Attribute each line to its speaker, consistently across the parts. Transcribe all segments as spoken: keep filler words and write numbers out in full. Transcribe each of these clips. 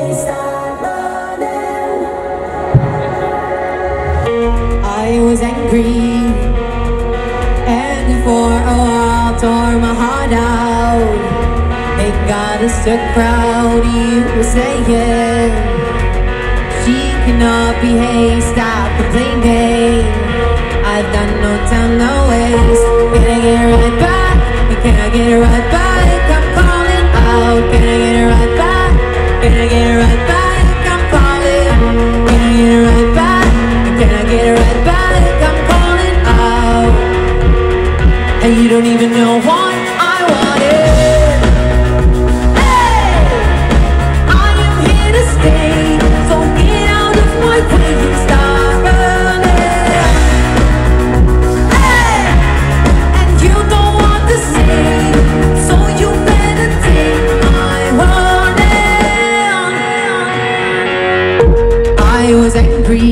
Speaker 1: I was angry, and for a while tore my heart out. It got us a crowd, you were saying she cannot behave, stop complaining. I've got no time, no waste. Can I get it right back? Can I get it right back? I'm calling out. Can I get it right back? Can I get it right back? I'm calling. Can I get it right back? Can I get it right back? I'm calling out. And you don't even know what I wanted. Hey, I am here to stay. So get out of my way and start running. Hey, and you don't want the same, so you better take my warning. I was angry,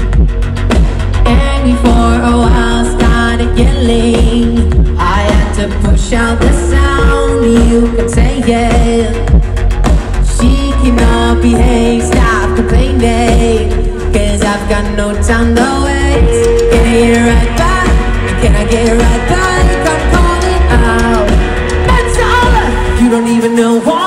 Speaker 1: and before a while started yelling. I had to push out the sound, you could say it. She cannot behave, stop complaining, cause I've got no time to waste. Can I get it right back? Can I get it right back? I'm calling out. That's all, you don't even know what